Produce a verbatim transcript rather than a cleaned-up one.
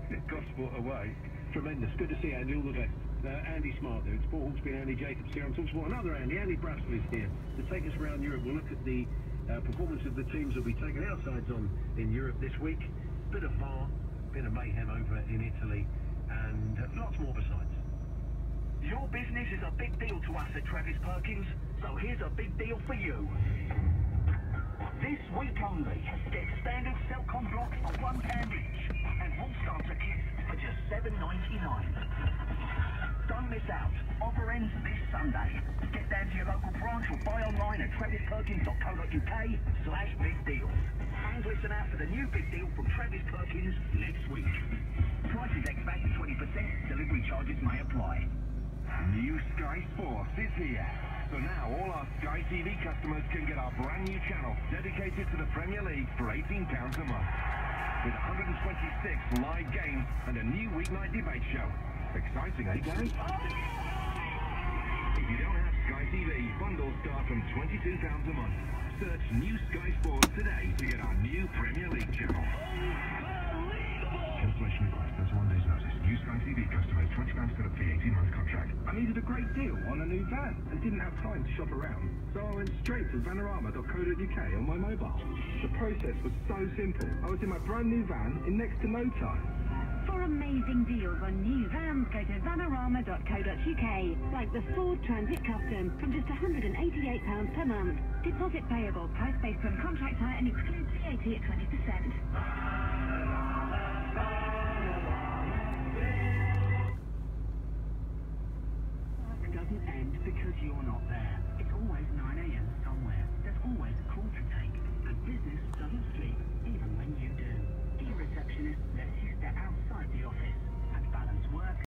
Gosport away. Tremendous. Good to see Andy. All the best. Uh, Andy Smart there. It's Paul Hawksby and Andy Jacobs here on TalkSport. Another Andy, Andy Brassel is here to take us around Europe. We'll look at the uh, performance of the teams that will be taking our sides on in Europe this week. Bit of V A R, bit of mayhem over in Italy, and uh, lots more besides. Your business is a big deal to us at Travis Perkins, so here's a big deal for you. This week only, get standard Selcon blocks for one pound each, and wall starter kits for just seven ninety-nine. Don't miss out. Offer ends this Sunday. Get down to your local branch or buy online at travis perkins dot co dot uk slash big deals. And listen out for the new big deal from Travis Perkins next week. Prices X back to twenty percent. Delivery charges may apply. New Sky Sports is here. So now all our Sky T V customers can get our brand new channel dedicated to the Premier League for eighteen pounds a month. With one hundred twenty-six live games and a new weeknight debate show. Exciting, eh guys? If you don't have Sky T V, bundles start from twenty-two pounds a month. Search New Sky Sports today to get our new Premier League channel. Cancellation request. There's one day's notice. New Sky T V customers, twenty pounds for the fee, eighteen month contract. I needed a great deal on a new van and didn't have time to shop around, so I went straight to vanarama dot co dot uk on my mobile. The process was so simple. I was in my brand new van in next to no time. For amazing deals on new vans, go to vanarama dot co dot uk, like the Ford Transit Custom from just one hundred eighty-eight pounds per month. Deposit payable, price based on contract hire and excludes V A T at twenty percent.